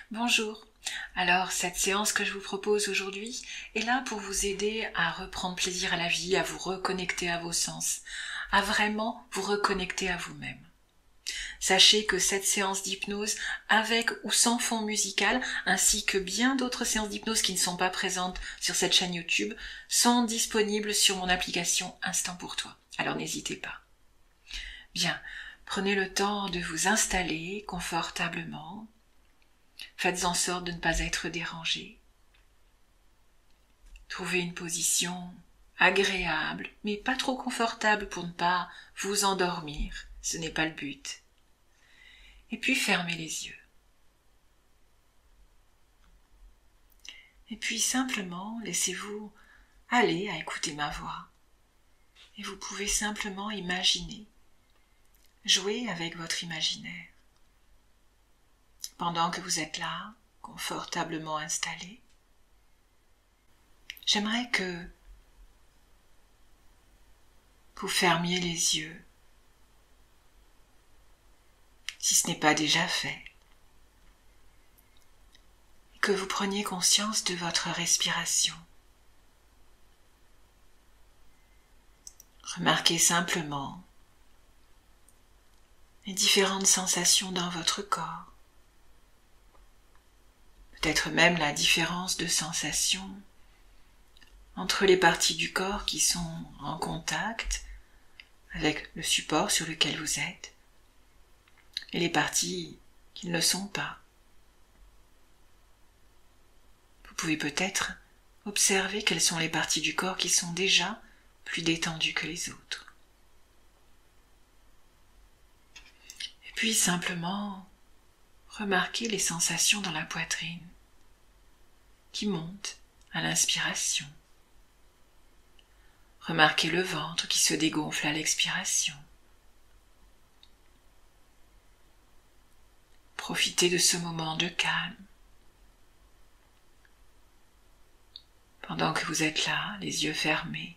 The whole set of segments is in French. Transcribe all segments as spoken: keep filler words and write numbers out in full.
Bonjour. Alors, cette séance que je vous propose aujourd'hui est là pour vous aider à reprendre plaisir à la vie, à vous reconnecter à vos sens, à vraiment vous reconnecter à vous-même. Sachez que cette séance d'hypnose, avec ou sans fond musical, ainsi que bien d'autres séances d'hypnose qui ne sont pas présentes sur cette chaîne YouTube, sont disponibles sur mon application Instant pour toi. Alors n'hésitez pas. Bien, prenez le temps de vous installer confortablement. Faites en sorte de ne pas être dérangé. Trouvez une position agréable, mais pas trop confortable pour ne pas vous endormir. Ce n'est pas le but. Et puis fermez les yeux. Et puis simplement laissez-vous aller à écouter ma voix. Et vous pouvez simplement imaginer, jouer avec votre imaginaire. Pendant que vous êtes là, confortablement installé, j'aimerais que vous fermiez les yeux, si ce n'est pas déjà fait, et que vous preniez conscience de votre respiration. Remarquez simplement les différentes sensations dans votre corps. Peut-être même la différence de sensation entre les parties du corps qui sont en contact avec le support sur lequel vous êtes et les parties qui ne le sont pas. Vous pouvez peut-être observer quelles sont les parties du corps qui sont déjà plus détendues que les autres. Et puis simplement remarquez les sensations dans la poitrine qui montent à l'inspiration. Remarquez le ventre qui se dégonfle à l'expiration. Profitez de ce moment de calme. Pendant que vous êtes là, les yeux fermés,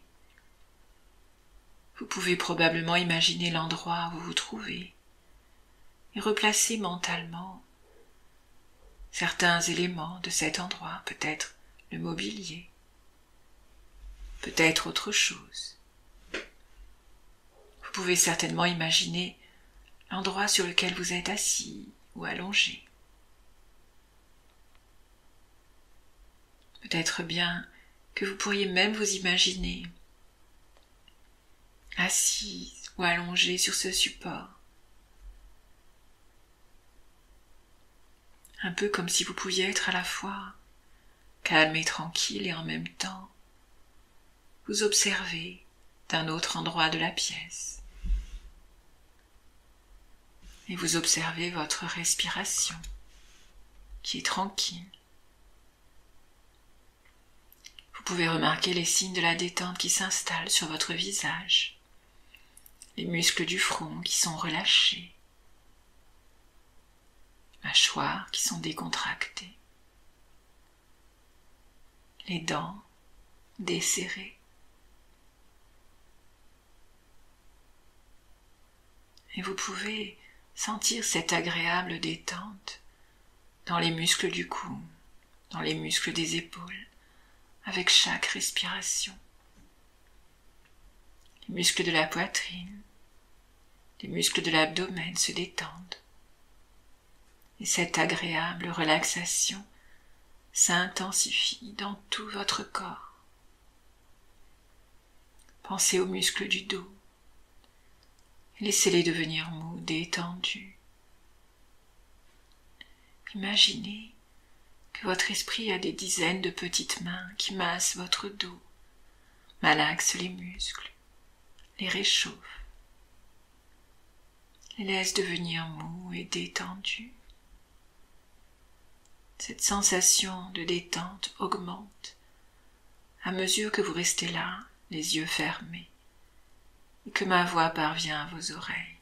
vous pouvez probablement imaginer l'endroit où vous vous trouvez et replacer mentalement certains éléments de cet endroit, peut-être le mobilier, peut-être autre chose. Vous pouvez certainement imaginer l'endroit sur lequel vous êtes assis ou allongé. Peut-être bien que vous pourriez même vous imaginer assis ou allongé sur ce support. Un peu comme si vous pouviez être à la fois calme et tranquille et en même temps vous observer d'un autre endroit de la pièce. Et vous observez votre respiration qui est tranquille. Vous pouvez remarquer les signes de la détente qui s'installent sur votre visage, les muscles du front qui sont relâchés, mâchoires qui sont décontractées, les dents desserrées. Et vous pouvez sentir cette agréable détente dans les muscles du cou, dans les muscles des épaules, avec chaque respiration. Les muscles de la poitrine, les muscles de l'abdomen se détendent. Et cette agréable relaxation s'intensifie dans tout votre corps. Pensez aux muscles du dos. Laissez-les devenir mous, détendus. Imaginez que votre esprit a des dizaines de petites mains qui massent votre dos, malaxent les muscles, les réchauffent, les laissent devenir mous et détendus. Cette sensation de détente augmente à mesure que vous restez là, les yeux fermés, et que ma voix parvient à vos oreilles.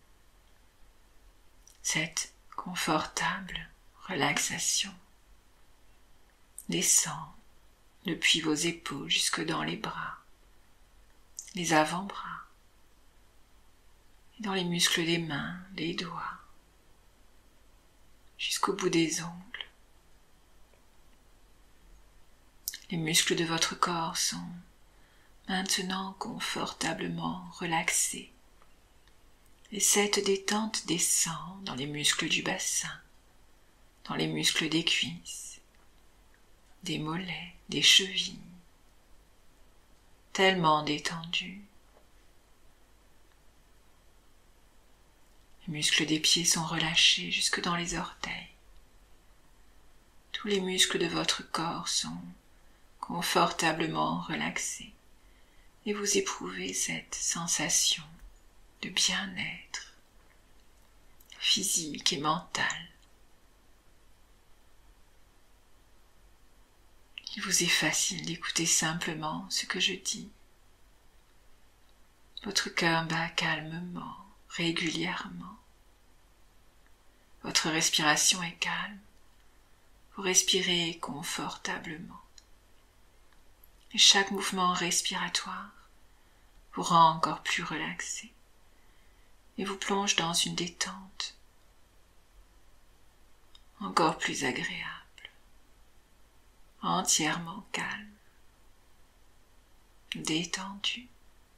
Cette confortable relaxation descend depuis vos épaules jusque dans les bras, les avant-bras, et dans les muscles des mains, des doigts, jusqu'au bout des ongles, Les muscles de votre corps sont maintenant confortablement relaxés. Et cette détente descend dans les muscles du bassin, dans les muscles des cuisses, des mollets, des chevilles, tellement détendus. Les muscles des pieds sont relâchés jusque dans les orteils. Tous les muscles de votre corps sont confortablement relaxés et vous éprouvez cette sensation de bien-être physique et mental. Il vous est facile d'écouter simplement ce que je dis. Votre cœur bat calmement, régulièrement. Votre respiration est calme. Vous respirez confortablement. Et chaque mouvement respiratoire vous rend encore plus relaxé et vous plonge dans une détente encore plus agréable, entièrement calme, détendu.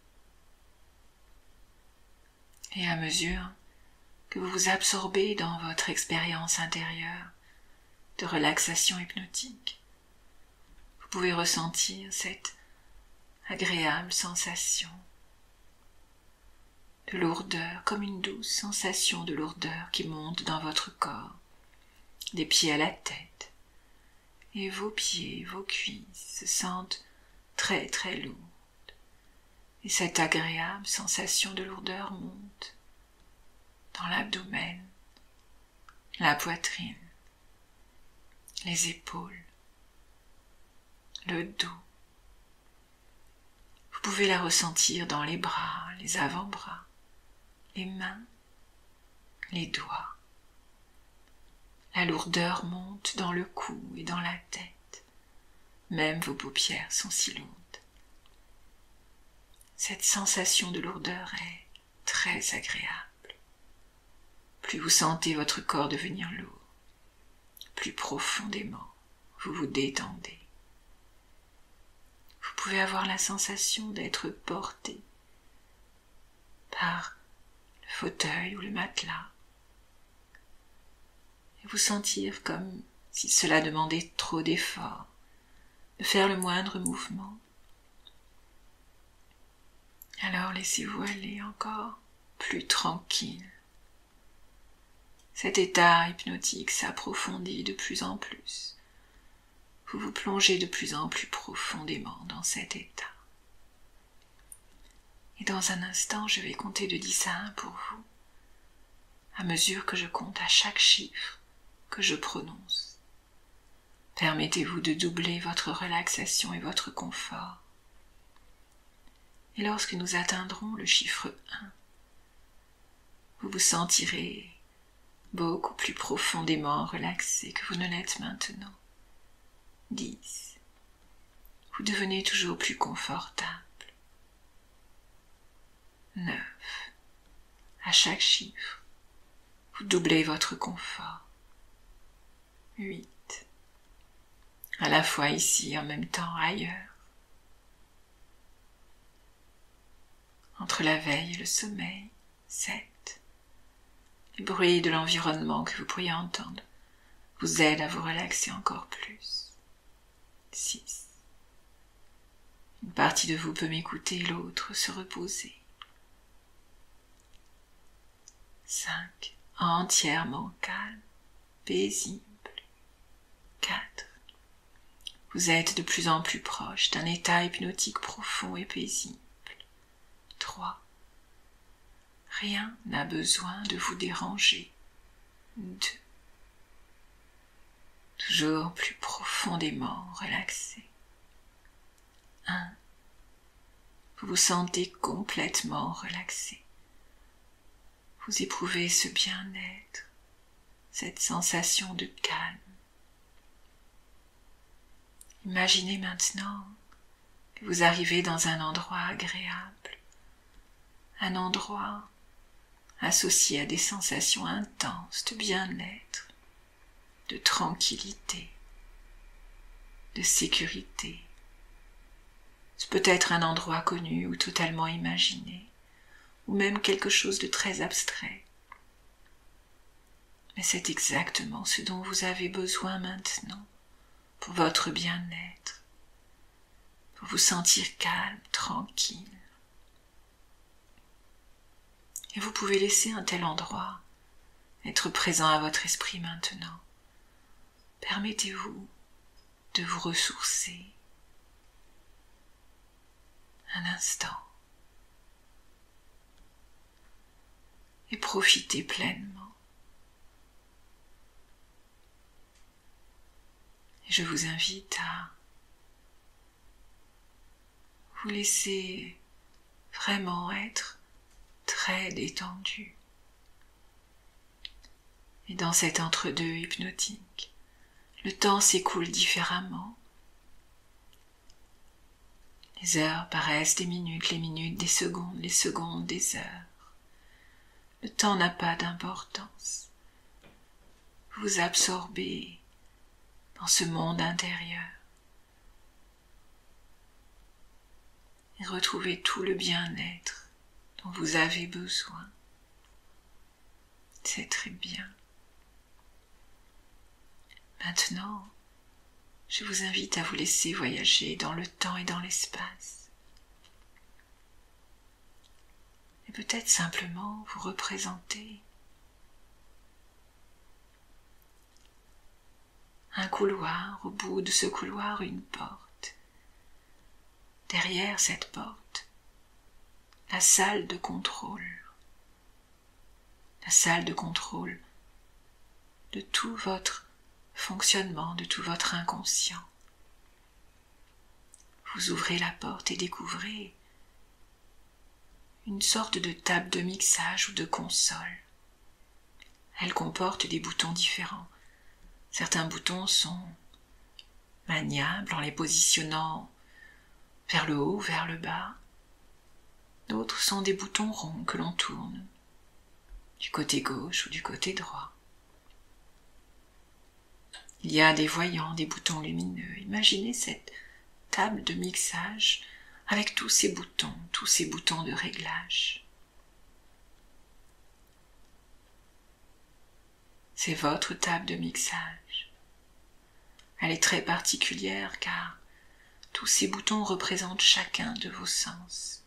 Et à mesure que vous vous absorbez dans votre expérience intérieure de relaxation hypnotique, vous pouvez ressentir cette agréable sensation de lourdeur, comme une douce sensation de lourdeur qui monte dans votre corps, des pieds à la tête, et vos pieds, vos cuisses se sentent très très lourdes, et cette agréable sensation de lourdeur monte dans l'abdomen, la poitrine, les épaules, le dos. Vous pouvez la ressentir dans les bras, les avant-bras, les mains, les doigts. La lourdeur monte dans le cou et dans la tête. Même vos paupières sont si lourdes. Cette sensation de lourdeur est très agréable. Plus vous sentez votre corps devenir lourd, plus profondément vous vous détendez. Vous pouvez avoir la sensation d'être porté par le fauteuil ou le matelas et vous sentir comme si cela demandait trop d'efforts, de faire le moindre mouvement. Alors laissez-vous aller encore plus tranquille. Cet état hypnotique s'approfondit de plus en plus. Vous vous plongez de plus en plus profondément dans cet état. Et dans un instant, je vais compter de dix à un pour vous, à mesure que je compte à chaque chiffre que je prononce. Permettez-vous de doubler votre relaxation et votre confort. Et lorsque nous atteindrons le chiffre un, vous vous sentirez beaucoup plus profondément relaxé que vous ne l'êtes maintenant. dix. Vous devenez toujours plus confortable. neuf. À chaque chiffre, vous doublez votre confort. huit. À la fois ici et en même temps ailleurs. Entre la veille et le sommeil. sept. Les bruits de l'environnement que vous pourriez entendre vous aident à vous relaxer encore plus. six. Une partie de vous peut m'écouter, l'autre se reposer. cinq. Entièrement calme, paisible. quatre. Vous êtes de plus en plus proche d'un état hypnotique profond et paisible. trois. Rien n'a besoin de vous déranger. deux. Toujours plus profondément relaxé. un. Vous vous sentez complètement relaxé. Vous éprouvez ce bien-être, cette sensation de calme. Imaginez maintenant que vous arrivez dans un endroit agréable, un endroit associé à des sensations intenses de bien-être, de tranquillité, de sécurité. C'est peut-être un endroit connu ou totalement imaginé, ou même quelque chose de très abstrait. Mais c'est exactement ce dont vous avez besoin maintenant pour votre bien-être, pour vous sentir calme, tranquille. Et vous pouvez laisser un tel endroit être présent à votre esprit maintenant. Permettez-vous de vous ressourcer un instant et profitez pleinement. Et je vous invite à vous laisser vraiment être très détendu. Et dans cet entre-deux hypnotique, le temps s'écoule différemment. Les heures paraissent des minutes, les minutes des secondes, les secondes des heures. Le temps n'a pas d'importance. Vous absorbez dans ce monde intérieur et retrouvez tout le bien-être dont vous avez besoin. C'est très bien. Maintenant, je vous invite à vous laisser voyager dans le temps et dans l'espace. Et peut-être simplement vous représenter un couloir, au bout de ce couloir une porte. Derrière cette porte, la salle de contrôle. La salle de contrôle de tout votre fonctionnement, de tout votre inconscient. Vous ouvrez la porte et découvrez une sorte de table de mixage ou de console. Elle comporte des boutons différents. Certains boutons sont maniables en les positionnant vers le haut, vers le bas. D'autres sont des boutons ronds que l'on tourne du côté gauche ou du côté droit. Il y a des voyants, des boutons lumineux. Imaginez cette table de mixage avec tous ces boutons, tous ces boutons de réglage. C'est votre table de mixage. Elle est très particulière car tous ces boutons représentent chacun de vos sens.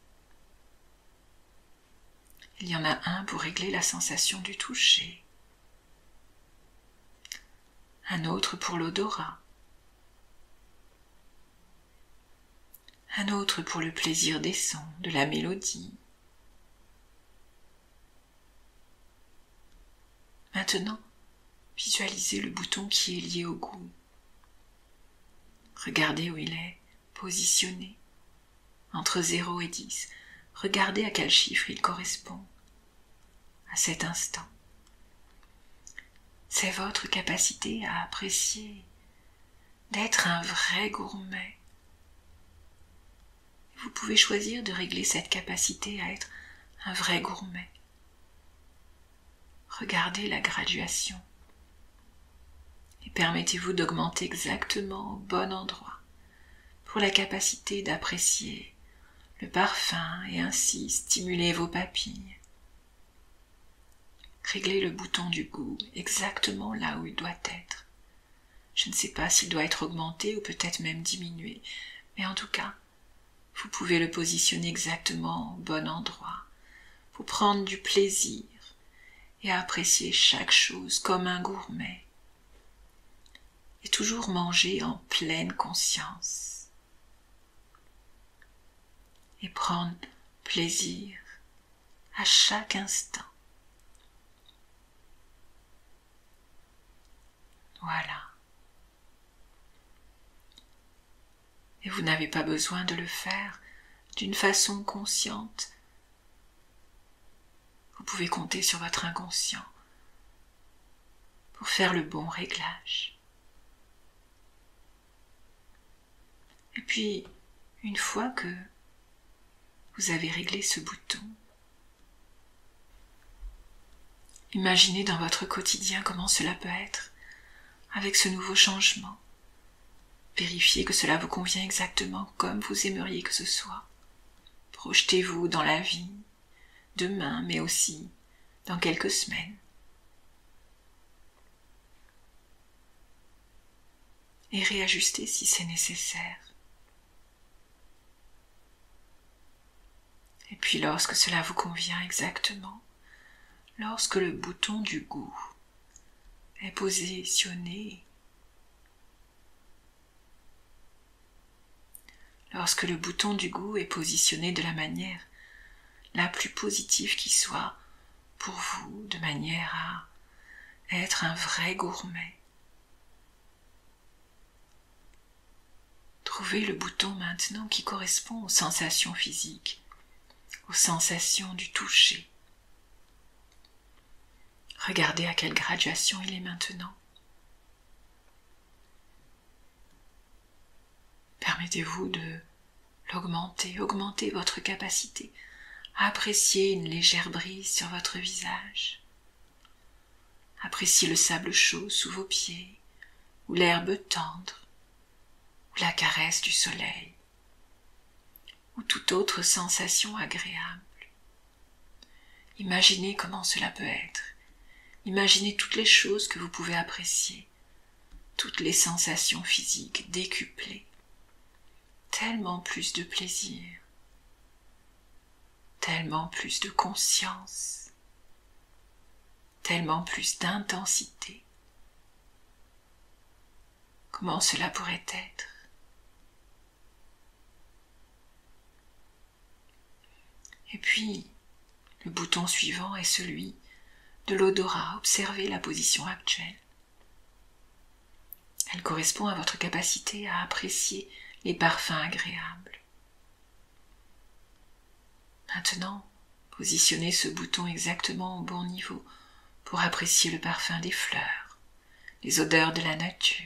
Il y en a un pour régler la sensation du toucher, un autre pour l'odorat, un autre pour le plaisir des sons, de la mélodie. Maintenant, visualisez le bouton qui est lié au goût. Regardez où il est positionné, entre zéro et dix. Regardez à quel chiffre il correspond à cet instant. C'est votre capacité à apprécier, d'être un vrai gourmet. Vous pouvez choisir de régler cette capacité à être un vrai gourmet. Regardez la graduation et permettez-vous d'augmenter exactement au bon endroit pour la capacité d'apprécier le parfum et ainsi stimuler vos papilles. Réglez le bouton du goût exactement là où il doit être. Je ne sais pas s'il doit être augmenté ou peut-être même diminué, mais en tout cas, vous pouvez le positionner exactement au bon endroit pour prendre du plaisir et apprécier chaque chose comme un gourmet et toujours manger en pleine conscience et prendre plaisir à chaque instant. Voilà. Et vous n'avez pas besoin de le faire d'une façon consciente. Vous pouvez compter sur votre inconscient pour faire le bon réglage. Et puis, une fois que vous avez réglé ce bouton, imaginez dans votre quotidien comment cela peut être avec ce nouveau changement. Vérifiez que cela vous convient exactement comme vous aimeriez que ce soit. Projetez-vous dans la vie, demain, mais aussi dans quelques semaines. Et réajustez si c'est nécessaire. Et puis lorsque cela vous convient exactement, lorsque le bouton du goût est positionné, lorsque le bouton du goût est positionné de la manière la plus positive qui soit pour vous, de manière à être un vrai gourmet, trouvez le bouton maintenant qui correspond aux sensations physiques, aux sensations du toucher. Regardez à quelle graduation il est maintenant. Permettez-vous de l'augmenter, augmenter votre capacité à apprécier une légère brise sur votre visage. Appréciez le sable chaud sous vos pieds, ou l'herbe tendre, ou la caresse du soleil, ou toute autre sensation agréable. Imaginez comment cela peut être. Imaginez toutes les choses que vous pouvez apprécier, toutes les sensations physiques décuplées. Tellement plus de plaisir, tellement plus de conscience, tellement plus d'intensité. Comment cela pourrait être? Et puis, le bouton suivant est celui de l'odorat. Observez la position actuelle. Elle correspond à votre capacité à apprécier les parfums agréables. Maintenant, positionnez ce bouton exactement au bon niveau pour apprécier le parfum des fleurs, les odeurs de la nature.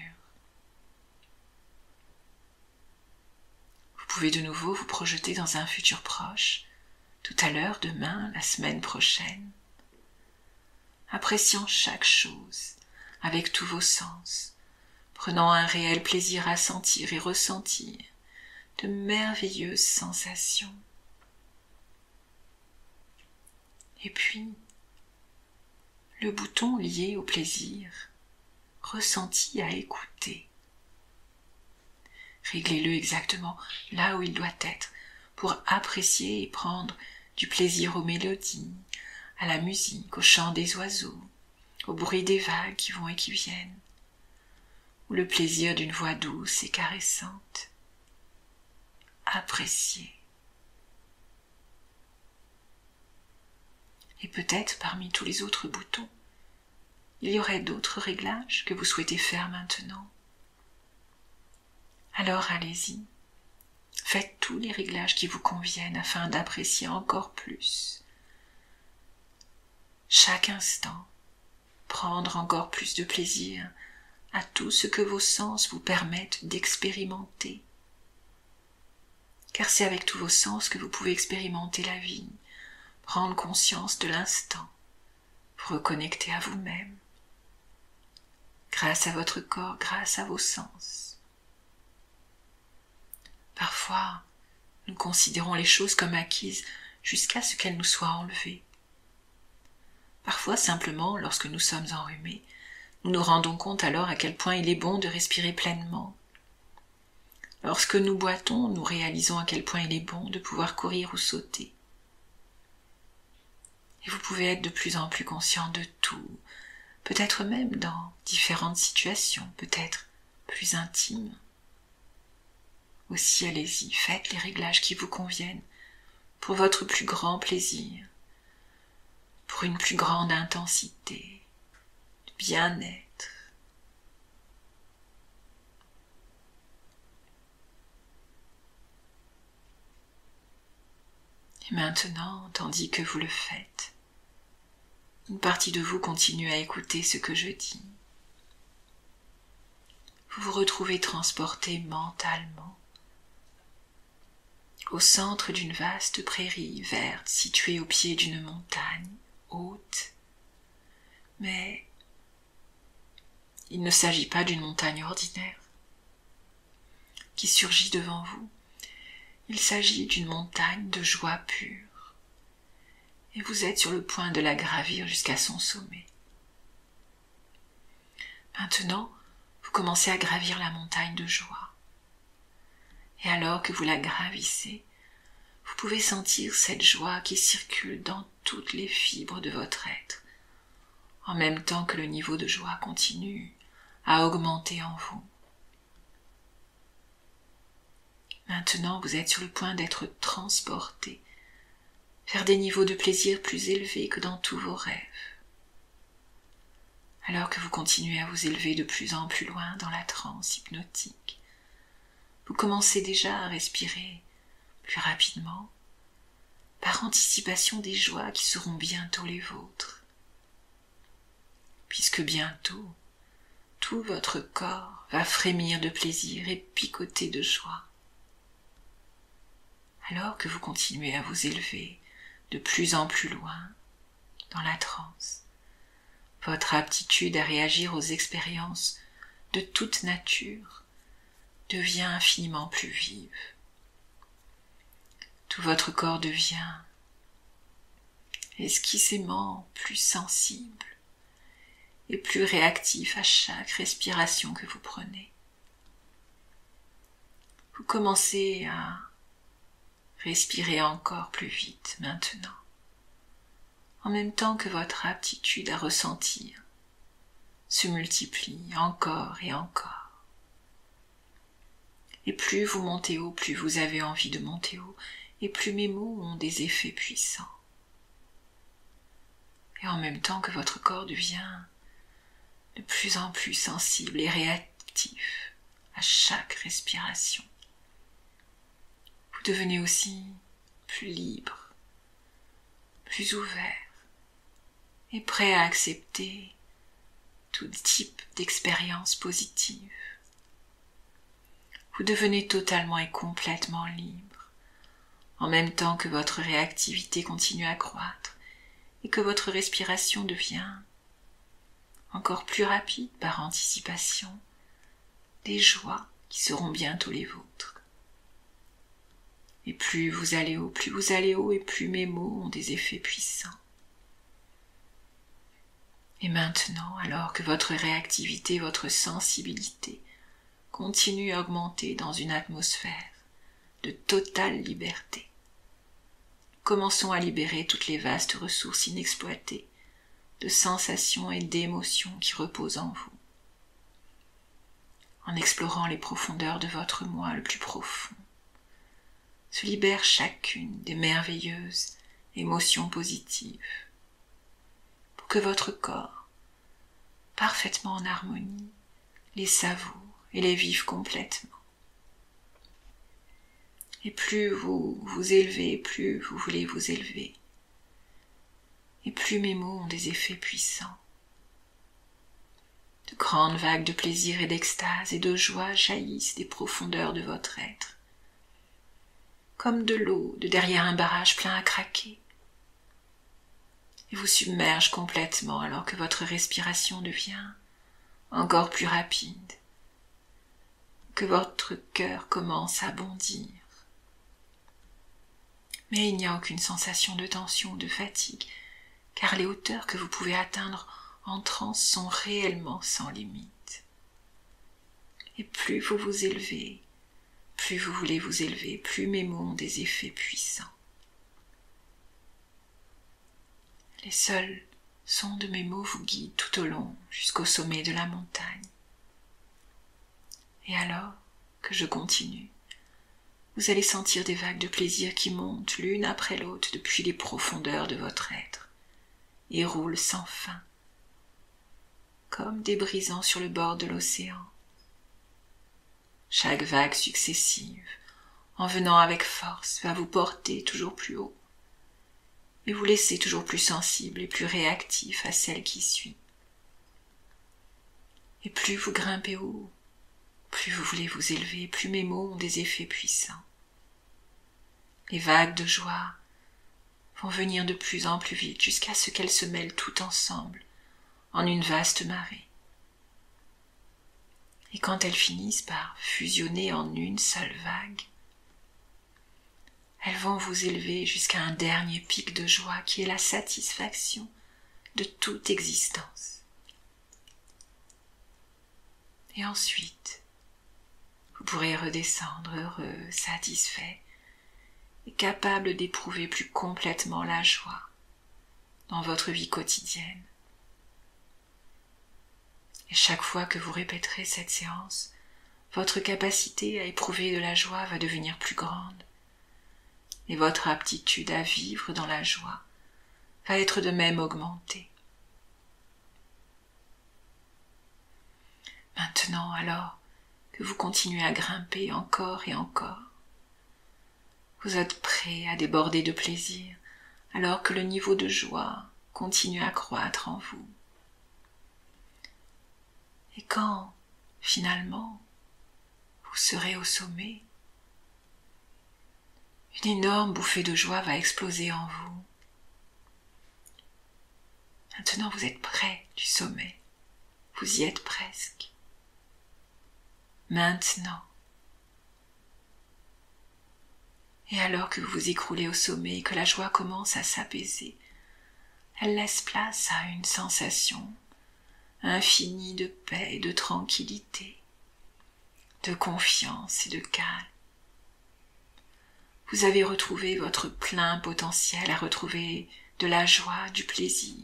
Vous pouvez de nouveau vous projeter dans un futur proche, tout à l'heure, demain, la semaine prochaine, appréciant chaque chose avec tous vos sens, prenant un réel plaisir à sentir et ressentir de merveilleuses sensations. Et puis, le bouton lié au plaisir, ressenti à écouter. Réglez-le exactement là où il doit être pour apprécier et prendre du plaisir aux mélodies, à la musique, au chant des oiseaux, au bruit des vagues qui vont et qui viennent, ou le plaisir d'une voix douce et caressante. Appréciez. Et peut-être parmi tous les autres boutons, il y aurait d'autres réglages que vous souhaitez faire maintenant. Alors allez-y, faites tous les réglages qui vous conviennent afin d'apprécier encore plus chaque instant, prendre encore plus de plaisir à tout ce que vos sens vous permettent d'expérimenter. Car c'est avec tous vos sens que vous pouvez expérimenter la vie, prendre conscience de l'instant, vous reconnecter à vous-même, grâce à votre corps, grâce à vos sens. Parfois, nous considérons les choses comme acquises jusqu'à ce qu'elles nous soient enlevées. Parfois, simplement, lorsque nous sommes enrhumés, nous nous rendons compte alors à quel point il est bon de respirer pleinement. Lorsque nous boitons, nous réalisons à quel point il est bon de pouvoir courir ou sauter. Et vous pouvez être de plus en plus conscient de tout, peut-être même dans différentes situations, peut-être plus intimes. Aussi, allez-y, faites les réglages qui vous conviennent pour votre plus grand plaisir, pour une plus grande intensité, de bien-être. Et maintenant, tandis que vous le faites, une partie de vous continue à écouter ce que je dis. Vous vous retrouvez transporté mentalement au centre d'une vaste prairie verte située au pied d'une montagne haute. Mais il ne s'agit pas d'une montagne ordinaire. qui surgit devant vous. Il s'agit d'une montagne de joie pure. Et vous êtes sur le point de la gravir jusqu'à son sommet. Maintenant, vous commencez à gravir la montagne de joie. Et alors que vous la gravissez, vous pouvez sentir cette joie qui circule dans toutes les fibres de votre être, en même temps que le niveau de joie continue à augmenter en vous. Maintenant, vous êtes sur le point d'être transporté vers des niveaux de plaisir plus élevés que dans tous vos rêves. Alors que vous continuez à vous élever de plus en plus loin dans la transe hypnotique, vous commencez déjà à respirer plus rapidement, par anticipation des joies qui seront bientôt les vôtres. Puisque bientôt, tout votre corps va frémir de plaisir et picoter de joie. Alors que vous continuez à vous élever de plus en plus loin dans la transe, votre aptitude à réagir aux expériences de toute nature devient infiniment plus vive. Tout votre corps devient esquissément plus sensible et plus réactif à chaque respiration que vous prenez. Vous commencez à respirer encore plus vite maintenant, en même temps que votre aptitude à ressentir se multiplie encore et encore. Et plus vous montez haut, plus vous avez envie de monter haut, et plus mes mots ont des effets puissants. Et en même temps que votre corps devient de plus en plus sensible et réactif à chaque respiration, vous devenez aussi plus libre, plus ouvert et prêt à accepter tout type d'expérience positive. Vous devenez totalement et complètement libre, en même temps que votre réactivité continue à croître et que votre respiration devient encore plus rapide par anticipation des joies qui seront bientôt les vôtres. Et plus vous allez haut, plus vous allez haut, et plus mes mots ont des effets puissants. Et maintenant, alors que votre réactivité, votre sensibilité continue à augmenter dans une atmosphère de totale liberté, commençons à libérer toutes les vastes ressources inexploitées de sensations et d'émotions qui reposent en vous. En explorant les profondeurs de votre moi le plus profond, se libère chacune des merveilleuses émotions positives, pour que votre corps, parfaitement en harmonie, les savoure et les vive complètement. Et plus vous vous élevez, plus vous voulez vous élever, et plus mes mots ont des effets puissants. De grandes vagues de plaisir et d'extase et de joie jaillissent des profondeurs de votre être, comme de l'eau de derrière un barrage plein à craquer, et vous submergent complètement alors que votre respiration devient encore plus rapide, que votre cœur commence à bondir. Mais il n'y a aucune sensation de tension ou de fatigue, car les hauteurs que vous pouvez atteindre en transe sont réellement sans limite. Et plus vous vous élevez, plus vous voulez vous élever, plus mes mots ont des effets puissants. Les seuls sons de mes mots vous guident tout au long jusqu'au sommet de la montagne. Et alors que je continue, vous allez sentir des vagues de plaisir qui montent l'une après l'autre depuis les profondeurs de votre être et roulent sans fin, comme des brisants sur le bord de l'océan. Chaque vague successive, en venant avec force, va vous porter toujours plus haut et vous laisser toujours plus sensible et plus réactif à celle qui suit. Et plus vous grimpez haut, plus vous voulez vous élever, plus mes mots ont des effets puissants. Les vagues de joie vont venir de plus en plus vite jusqu'à ce qu'elles se mêlent toutes ensemble en une vaste marée. Et quand elles finissent par fusionner en une seule vague, elles vont vous élever jusqu'à un dernier pic de joie qui est la satisfaction de toute existence. Et ensuite, vous pourrez redescendre heureux, satisfait et capable d'éprouver plus complètement la joie dans votre vie quotidienne. Et chaque fois que vous répéterez cette séance, votre capacité à éprouver de la joie va devenir plus grande et votre aptitude à vivre dans la joie va être de même augmentée. Maintenant, alors que vous continuez à grimper encore et encore, vous êtes prêt à déborder de plaisir alors que le niveau de joie continue à croître en vous. Et quand, finalement, vous serez au sommet, une énorme bouffée de joie va exploser en vous. Maintenant, vous êtes près du sommet. Vous y êtes presque. Maintenant. Et alors que vous vous écroulez au sommet et que la joie commence à s'apaiser, elle laisse place à une sensation infinie de paix et de tranquillité, de confiance et de calme. Vous avez retrouvé votre plein potentiel à retrouver de la joie, du plaisir.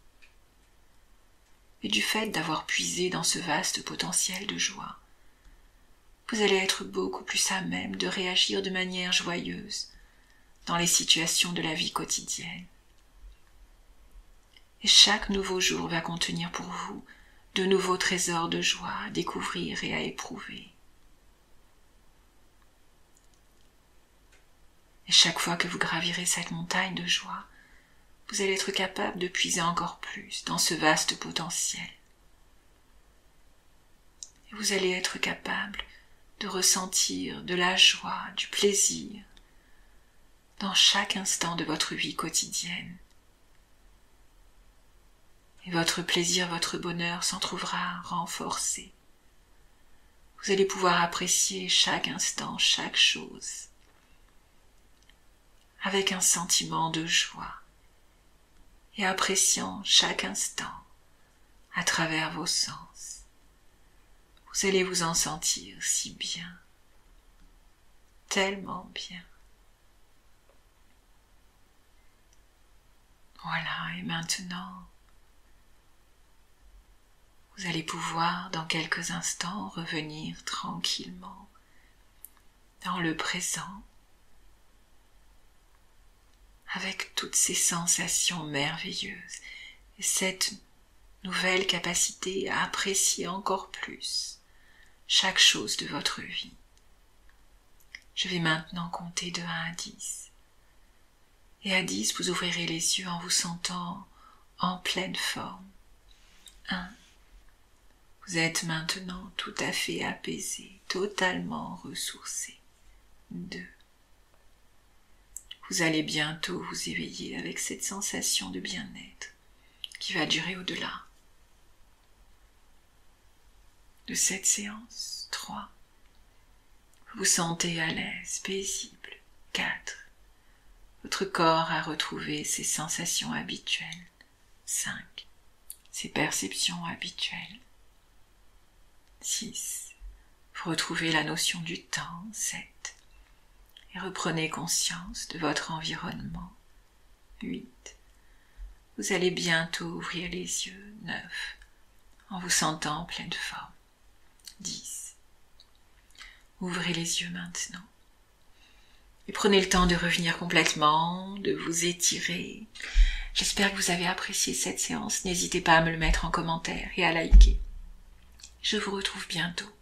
Et du fait d'avoir puisé dans ce vaste potentiel de joie, vous allez être beaucoup plus à même de réagir de manière joyeuse dans les situations de la vie quotidienne. Et chaque nouveau jour va contenir pour vous de nouveaux trésors de joie à découvrir et à éprouver. Et chaque fois que vous gravirez cette montagne de joie, vous allez être capable de puiser encore plus dans ce vaste potentiel. Et vous allez être capable de ressentir de la joie, du plaisir dans chaque instant de votre vie quotidienne. Et votre plaisir, votre bonheur s'en trouvera renforcé. Vous allez pouvoir apprécier chaque instant, chaque chose, avec un sentiment de joie et appréciant chaque instant à travers vos sens. Vous allez vous en sentir si bien, tellement bien. Voilà, et maintenant, vous allez pouvoir dans quelques instants revenir tranquillement dans le présent avec toutes ces sensations merveilleuses et cette nouvelle capacité à apprécier encore plus chaque chose de votre vie. Je vais maintenant compter de un à dix. Et à dix, vous ouvrirez les yeux en vous sentant en pleine forme. un. Vous êtes maintenant tout à fait apaisé, totalement ressourcé. deux. Vous allez bientôt vous éveiller avec cette sensation de bien-être qui va durer au-delà de cette séance. trois. Vous vous sentez à l'aise, paisible. quatre. Votre corps a retrouvé ses sensations habituelles. cinq. Ses perceptions habituelles. six. Vous retrouvez la notion du temps. sept. Et reprenez conscience de votre environnement. huit. Vous allez bientôt ouvrir les yeux. neuf. En vous sentant en pleine forme. dix. Ouvrez les yeux maintenant. Et prenez le temps de revenir complètement, de vous étirer. J'espère que vous avez apprécié cette séance. N'hésitez pas à me le mettre en commentaire et à liker. Je vous retrouve bientôt